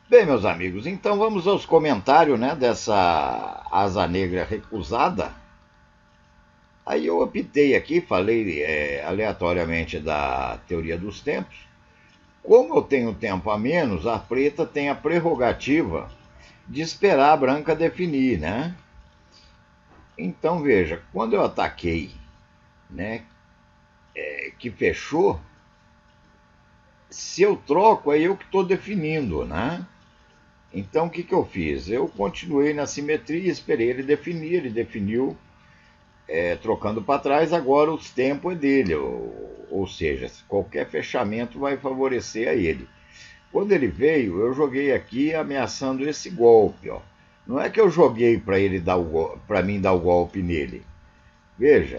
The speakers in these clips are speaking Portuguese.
Bem, meus amigos, então vamos aos comentários, né, dessa asa negra recusada. Aí eu optei aqui, falei aleatoriamente da teoria dos tempos. Como eu tenho tempo a menos, a preta tem a prerrogativa de esperar a branca definir, né? Então veja, quando eu ataquei, né, que fechou, se eu troco, é eu que estou definindo, né? Então o que eu fiz? Eu continuei na simetria, esperei ele definiu trocando para trás, agora os tempos é dele, ou seja, qualquer fechamento vai favorecer a ele. Quando ele veio, eu joguei aqui ameaçando esse golpe, ó. Não é que eu joguei para ele dar para mim dar o golpe nele. Veja,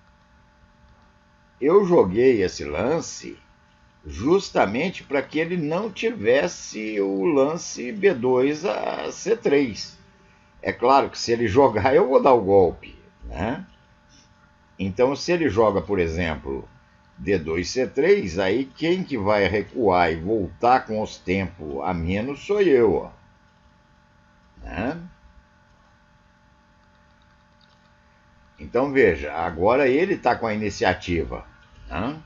eu joguei esse lance justamente para que ele não tivesse o lance B2 a C3. É claro que se ele jogar, eu vou dar o golpe, né? Então, se ele joga, por exemplo, D2, C3, aí quem que vai recuar e voltar com os tempos a menos sou eu, ó, né? Então, veja, agora ele está com a iniciativa, né?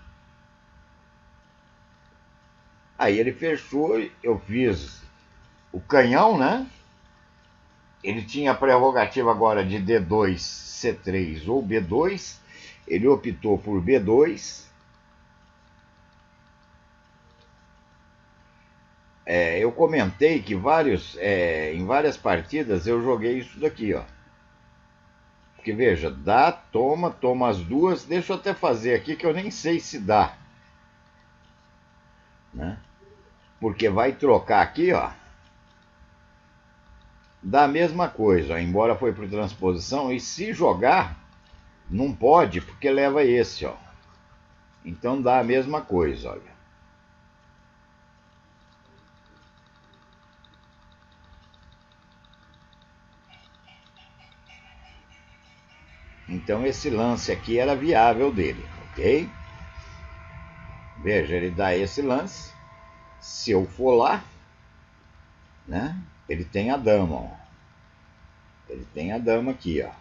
Aí ele fechou, eu fiz o canhão, né? Ele tinha a prerrogativa agora de D2, C3 ou B2. Ele optou por B2. Eu comentei que em várias partidas eu joguei isso daqui, ó. Porque veja, dá, toma, toma as duas. Deixa eu até fazer aqui que eu nem sei se dá, né? Porque vai trocar aqui, ó. Dá a mesma coisa, ó, embora foi por transposição. E se jogar, não pode, porque leva esse, ó. Então dá a mesma coisa, olha. Então esse lance aqui era viável dele, ok? Veja, ele dá esse lance. Se eu for lá, né? Ele tem a dama, ó. Ele tem a dama aqui, ó.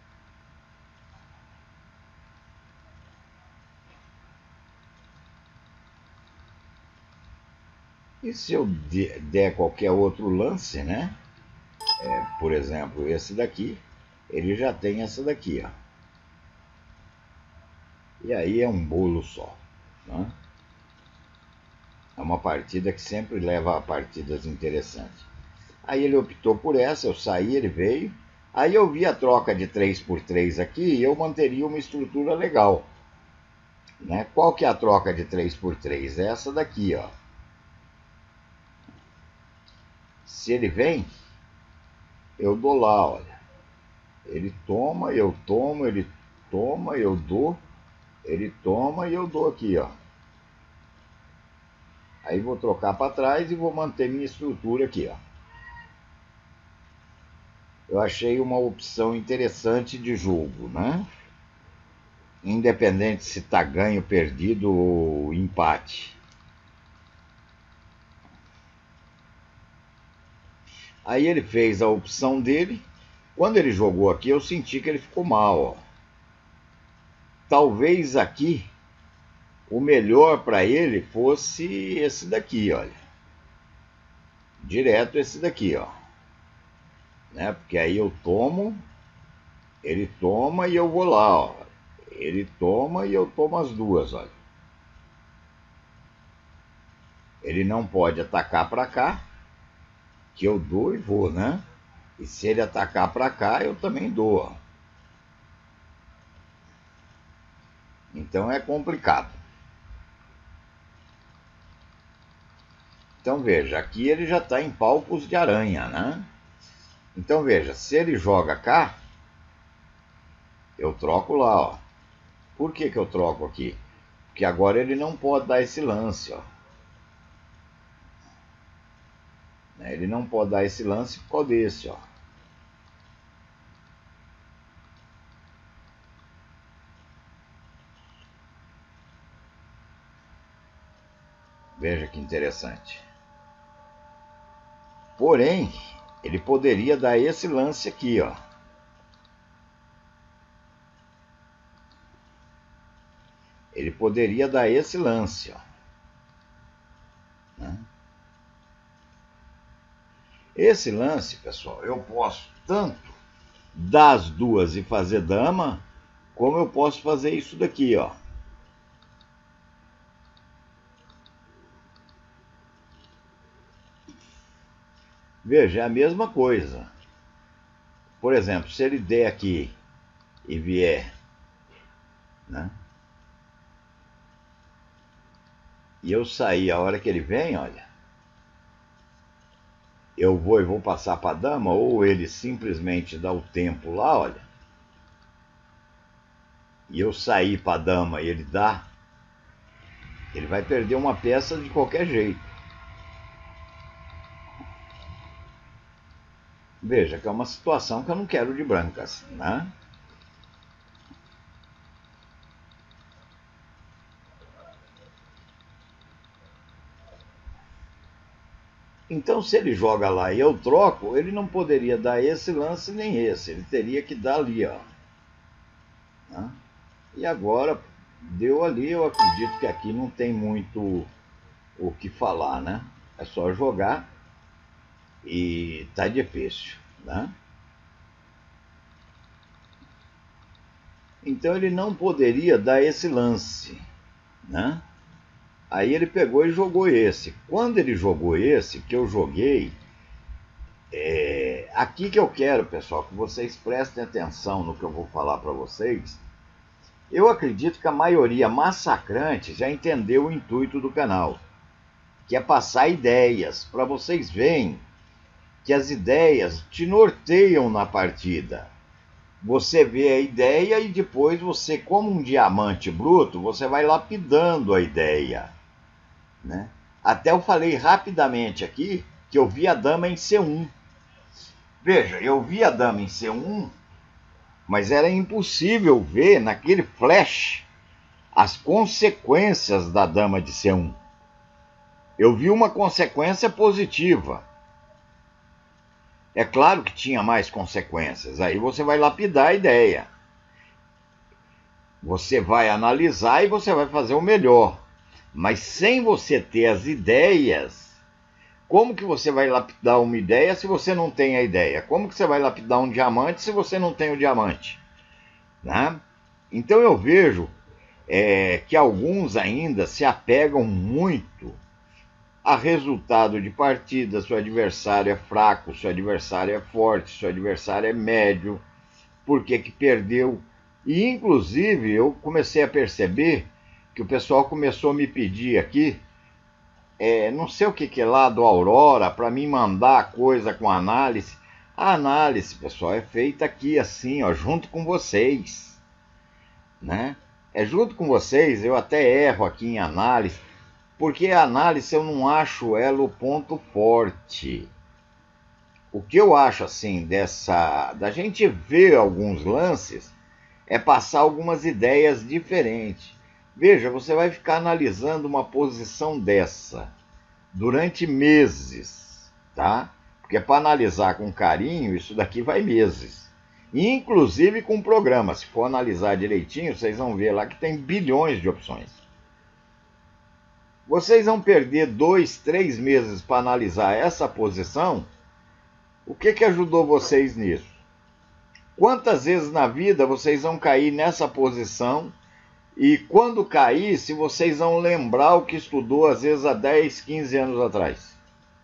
E se eu der qualquer outro lance, né? Por exemplo, esse daqui, ele já tem essa daqui, ó. E aí é um bolo só, né? É uma partida que sempre leva a partidas interessantes. Aí ele optou por essa, eu saí, ele veio. Aí eu vi a troca de 3 por 3 aqui e eu manteria uma estrutura legal, né? Qual que é a troca de 3 por 3? É essa daqui, ó. Se ele vem, eu dou lá, olha. Ele toma, eu tomo, ele toma, eu dou, ele toma e eu dou aqui, ó. Aí vou trocar para trás e vou manter minha estrutura aqui, ó. Eu achei uma opção interessante de jogo, né? Independente se tá ganho, perdido ou empate. Aí ele fez a opção dele. Quando ele jogou aqui, eu senti que ele ficou mal, ó. Talvez aqui o melhor para ele fosse esse daqui, olha. Direto esse daqui, ó. Né? Porque aí eu tomo, ele toma e eu vou lá, ó. Ele toma e eu tomo as duas, olha. Ele não pode atacar para cá, que eu dou e vou, né? E se ele atacar para cá, eu também dou, ó. Então é complicado. Então veja, aqui ele já está em palpos de aranha, né? Então veja, se ele joga cá, eu troco lá, ó. Por que eu troco aqui? Porque agora ele não pode dar esse lance, ó. Ele não pode dar esse lance por causa desse, ó. Veja que interessante. Porém, ele poderia dar esse lance aqui, ó. Ele poderia dar esse lance, ó. Né? Esse lance, pessoal, eu posso tanto dar as duas e fazer dama, como eu posso fazer isso daqui, ó. Veja, é a mesma coisa. Por exemplo, se ele der aqui e vier, né? E eu sair a hora que ele vem, olha, eu vou passar para a dama, ou ele simplesmente dá o tempo lá, olha, e eu sair para a dama e ele dá, ele vai perder uma peça de qualquer jeito. Veja que é uma situação que eu não quero de brancas, né? Então, se ele joga lá e eu troco, ele não poderia dar esse lance nem esse. Ele teria que dar ali, ó. Né? E agora, deu ali, eu acredito que aqui não tem muito o que falar, né? É só jogar e tá difícil, né? Então ele não poderia dar esse lance, né? Aí ele pegou e jogou esse. Quando ele jogou esse, que eu joguei, aqui que eu quero, pessoal, que vocês prestem atenção no que eu vou falar para vocês. Eu acredito que a maioria massacrante já entendeu o intuito do canal, que é passar ideias, para vocês verem que as ideias te norteiam na partida. Você vê a ideia e depois você, como um diamante bruto, você vai lapidando a ideia, né? Até eu falei rapidamente aqui que eu vi a dama em C1. Veja, eu vi a dama em C1, mas era impossível ver naquele flash as consequências da dama de C1. Eu vi uma consequência positiva. É claro que tinha mais consequências. Aí você vai lapidar a ideia. Você vai analisar e você vai fazer o melhor. Mas sem você ter as ideias, como que você vai lapidar uma ideia se você não tem a ideia? Como que você vai lapidar um diamante se você não tem o diamante? Né? Então eu vejo que alguns ainda se apegam muito a resultado de partida. Seu adversário é fraco, seu adversário é forte, seu adversário é médio, por que perdeu. E inclusive eu comecei a perceber que o pessoal começou a me pedir aqui, não sei o que é lá do Aurora, para me mandar coisa com análise. A análise, pessoal, é feita aqui assim, ó, junto com vocês, né? É junto com vocês. Eu até erro aqui em análise, porque a análise eu não acho ela o ponto forte. O que eu acho assim da gente ver alguns lances é passar algumas ideias diferentes. Veja, você vai ficar analisando uma posição dessa durante meses, tá? Porque para analisar com carinho, isso daqui vai meses. Inclusive com programa. Se for analisar direitinho, vocês vão ver lá que tem bilhões de opções. Vocês vão perder 2, 3 meses para analisar essa posição. O que ajudou vocês nisso? Quantas vezes na vida vocês vão cair nessa posição? E quando cair, se vocês vão lembrar o que estudou às vezes há 10, 15 anos atrás.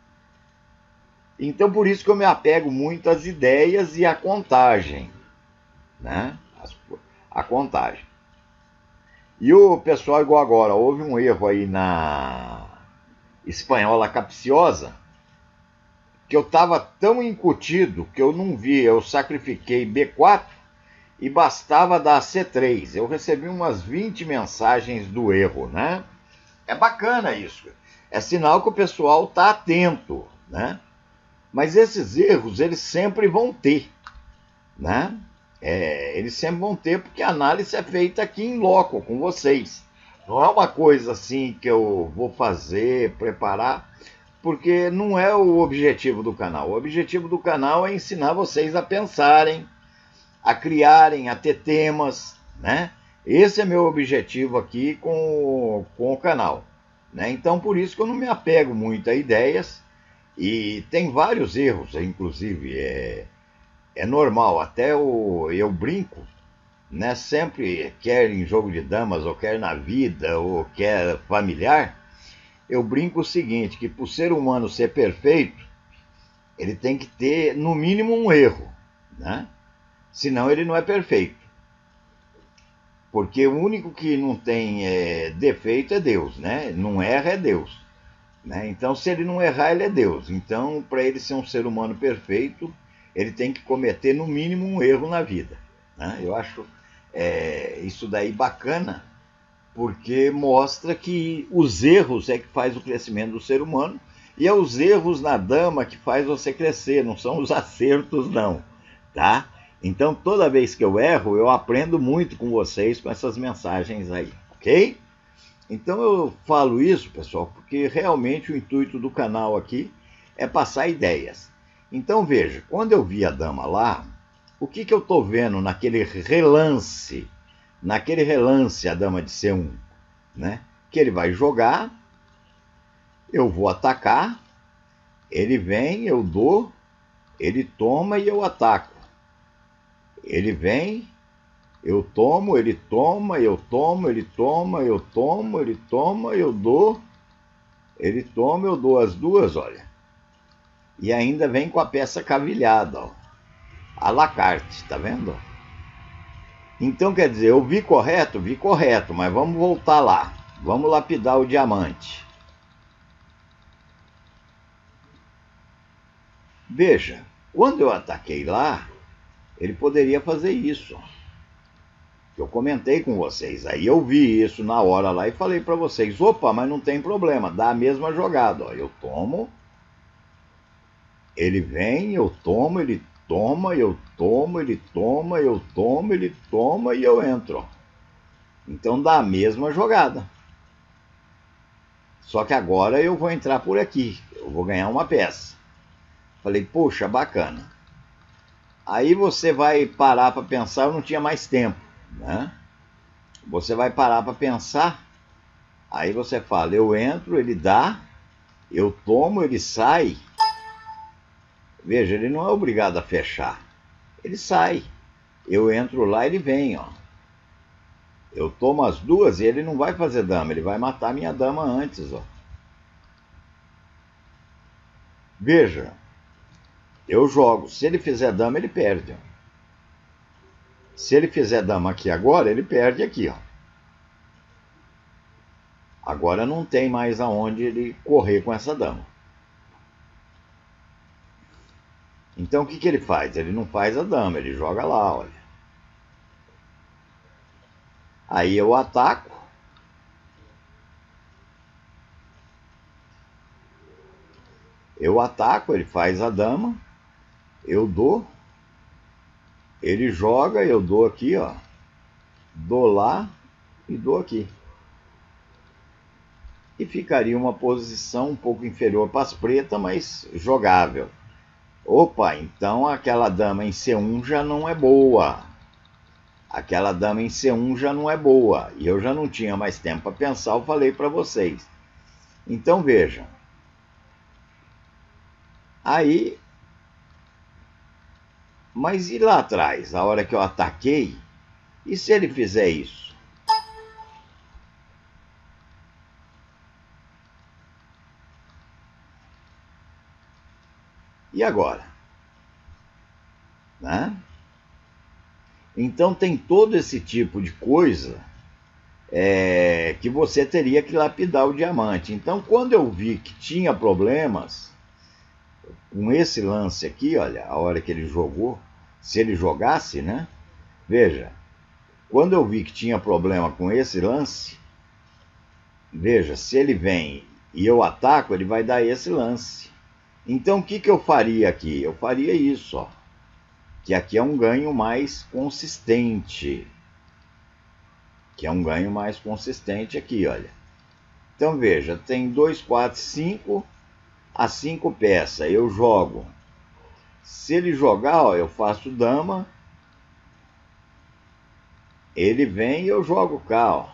Então por isso que eu me apego muito às ideias e à contagem, né? A contagem. E o pessoal, igual agora, houve um erro aí na espanhola capciosa, que eu estava tão incutido que eu não vi. Eu sacrifiquei B4 e bastava dar C3. Eu recebi umas 20 mensagens do erro, né? É bacana isso. É sinal que o pessoal está atento, né? Mas esses erros, eles sempre vão ter, né? Eles sempre vão ter, porque a análise é feita aqui em loco, com vocês. Não é uma coisa assim que eu vou fazer, preparar. porque não é o objetivo do canal. O objetivo do canal é ensinar vocês a pensarem, a criarem, a ter temas, né? Esse é meu objetivo aqui com o canal, né? Então, por isso que eu não me apego muito a ideias, e tem vários erros, inclusive, é normal, até eu brinco, né? Sempre, quer em jogo de damas, ou quer na vida, ou quer familiar, eu brinco o seguinte, que para o ser humano ser perfeito, ele tem que ter, no mínimo, um erro, né? Senão ele não é perfeito. Porque o único que não tem defeito é Deus, né? Não erra é Deus, né? Então, se ele não errar, ele é Deus. Então, para ele ser um ser humano perfeito, ele tem que cometer, no mínimo, um erro na vida, né? Eu acho isso daí bacana, porque mostra que os erros é que faz o crescimento do ser humano, e é os erros na dama que faz você crescer, não são os acertos não, tá? Então toda vez que eu erro, eu aprendo muito com vocês com essas mensagens aí, ok? Então eu falo isso, pessoal, porque realmente o intuito do canal aqui é passar ideias. Então veja, quando eu vi a dama lá, o que eu estou vendo naquele relance? Naquele relance, a dama de C1, né? Que ele vai jogar, eu vou atacar, ele vem, eu dou, ele toma e eu ataco. Ele vem, eu tomo, ele toma, eu tomo, ele toma, eu tomo, ele toma, eu dou, ele toma, eu dou as duas, olha. E ainda vem com a peça cavilhada, ó. À la carte, tá vendo? Então, quer dizer, eu vi correto, mas vamos voltar lá. Vamos lapidar o diamante. Veja, quando eu ataquei lá, ele poderia fazer isso. Eu comentei com vocês, aí eu vi isso na hora lá e falei para vocês, opa, mas não tem problema, dá a mesma jogada. Ó, eu tomo, ele vem, eu tomo, ele toma, eu tomo, ele toma, eu tomo, ele toma e eu entro. Então dá a mesma jogada. Só que agora eu vou entrar por aqui, eu vou ganhar uma peça. Falei, poxa, bacana. Aí você vai parar para pensar, eu não tinha mais tempo, né? Você vai parar para pensar, aí você fala, eu entro, ele dá, eu tomo, ele sai. Veja, ele não é obrigado a fechar, ele sai. Eu entro lá, ele vem, ó. Eu tomo as duas e ele não vai fazer dama, ele vai matar minha dama antes, ó. Veja, eu jogo, se ele fizer dama, ele perde, ó. Se ele fizer dama aqui agora, ele perde aqui, ó. Agora não tem mais aonde ele correr com essa dama. Então o que ele faz? Ele não faz a dama, ele joga lá, olha. Aí eu ataco. Eu ataco, ele faz a dama. Eu dou. Ele joga, eu dou aqui, ó. Dou lá e dou aqui. E ficaria uma posição um pouco inferior para as pretas, mas jogável. Opa, então aquela dama em C1 já não é boa. Aquela dama em C1 já não é boa. E eu já não tinha mais tempo para pensar, eu falei para vocês. Então vejam. Aí, mas e lá atrás, a hora que eu ataquei? E se ele fizer isso? E agora? Né? Então tem todo esse tipo de coisa que você teria que lapidar o diamante. Então quando eu vi que tinha problemas com esse lance aqui, olha, a hora que ele jogou, se ele jogasse, né? Veja, quando eu vi que tinha problema com esse lance, veja, se ele vem e eu ataco, ele vai dar esse lance. Então o que eu faria aqui? Eu faria isso, ó. Que aqui é um ganho mais consistente. Que é um ganho mais consistente aqui, olha. Então veja, tem 2, 4, 5. as 5 peças, eu jogo. Se ele jogar, ó, eu faço dama, ele vem e eu jogo cá, ó.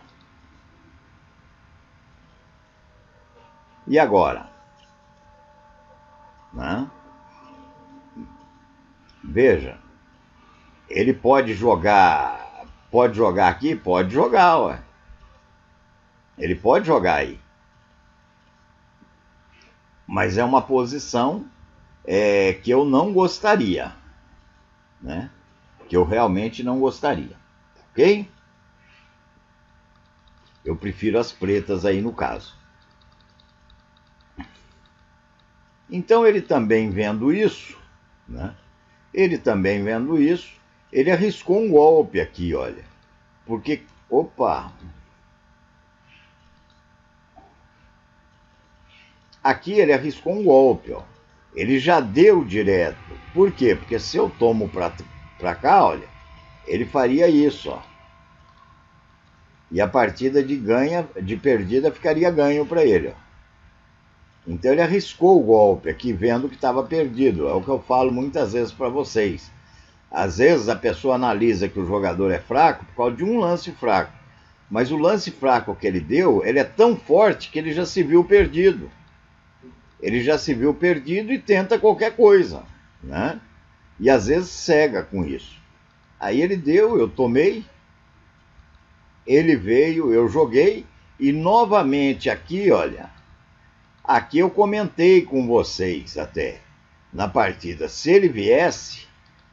E agora? Né? Veja, ele pode jogar aqui? Pode jogar, ué. Ele pode jogar aí. Mas é uma posição que eu não gostaria, né? Que eu realmente não gostaria, ok? Eu prefiro as pretas aí no caso. Então ele também vendo isso, né? Ele também vendo isso, ele arriscou um golpe aqui, olha. Porque, opa! Aqui ele arriscou um golpe, ó. Ele já deu direto. Por quê? Porque se eu tomo pra cá, olha, ele faria isso, ó. E a partida de perdida ficaria ganho para ele, ó. Então ele arriscou o golpe aqui, vendo que estava perdido. É o que eu falo muitas vezes para vocês. Às vezes a pessoa analisa que o jogador é fraco por causa de um lance fraco. Mas o lance fraco que ele deu, ele é tão forte que ele já se viu perdido. Ele já se viu perdido e tenta qualquer coisa, né? E às vezes cega com isso. Aí ele deu, eu tomei, ele veio, eu joguei, e novamente aqui, olha, aqui eu comentei com vocês até, na partida, se ele viesse,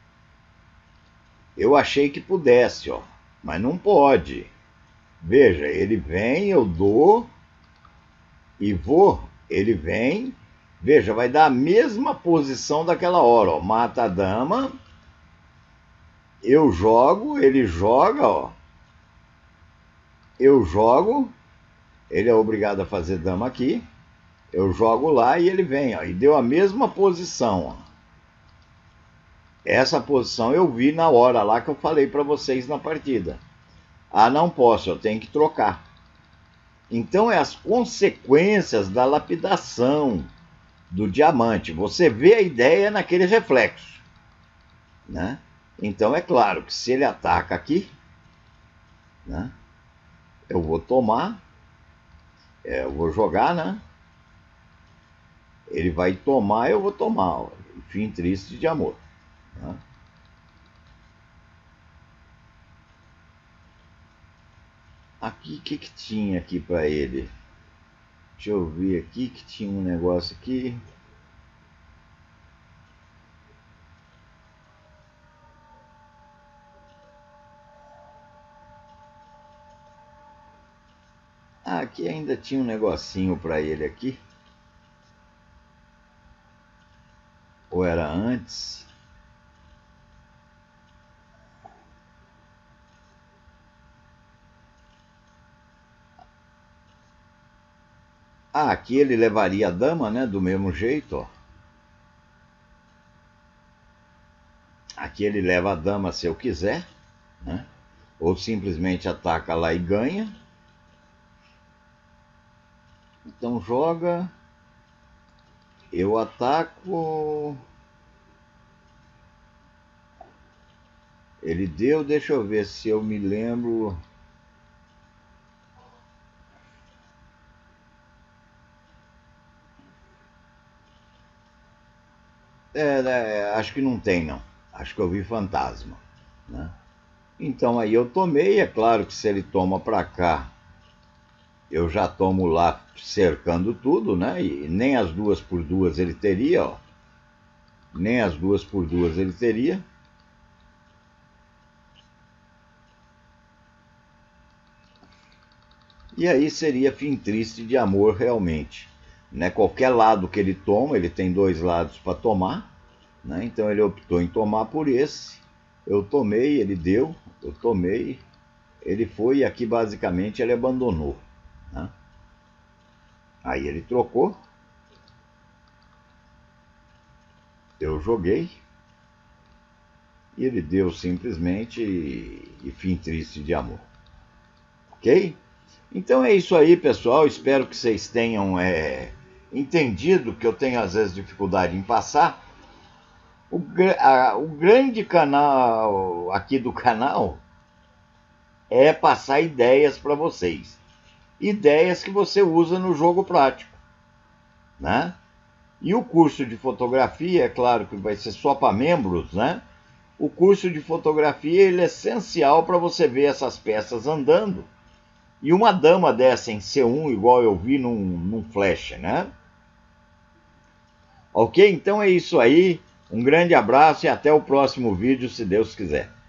eu achei que pudesse, ó, mas não pode. Veja, ele vem, eu dou, e vou, ele vem, veja, vai dar a mesma posição daquela hora, ó, mata a dama, eu jogo, ele joga, ó, eu jogo, ele é obrigado a fazer dama aqui, eu jogo lá e ele vem, ó, e deu a mesma posição, ó. Essa posição eu vi na hora lá que eu falei para vocês na partida. Ah, não posso, eu tenho que trocar. Então é as consequências da lapidação do diamante. Você vê a ideia naquele reflexo, né? Então é claro que se ele ataca aqui, né, eu vou tomar, eu vou jogar, né? Ele vai tomar, eu vou tomar, ó, fim triste de amor, né? Aqui, o que tinha aqui para ele? Deixa eu ver aqui, que tinha um negócio aqui. Ah, aqui ainda tinha um negocinho para ele aqui. Ou era antes? Ah, aqui ele levaria a dama, né? Do mesmo jeito, ó. Aqui ele leva a dama se eu quiser, né? Ou simplesmente ataca lá e ganha. Então joga. Eu ataco. Ele deu, deixa eu ver se eu me lembro. Acho que não tem, não. Acho que eu vi fantasma, né? Então aí eu tomei, é claro que se ele toma para cá, eu já tomo lá cercando tudo, né? E nem as 2 por 2 ele teria, ó. Nem as 2 por 2 ele teria. E aí seria fim triste de amor realmente, né? Qualquer lado que ele toma, ele tem 2 lados para tomar, né? Então ele optou em tomar por esse. Eu tomei, ele deu, eu tomei, ele foi e aqui basicamente ele abandonou, né? Aí ele trocou, eu joguei e ele deu simplesmente e fim triste de amor, ok? Então é isso aí, pessoal. Espero que vocês tenham entendido, que eu tenho às vezes dificuldade em passar, o grande canal aqui do canal é passar ideias para vocês. Ideias que você usa no jogo prático, né? E o curso de fotografia, é claro que vai ser só para membros, né? O curso de fotografia ele é essencial para você ver essas peças andando. E uma dama dessa em C1, igual eu vi num flash, né? Ok? Então é isso aí. Um grande abraço e até o próximo vídeo, se Deus quiser.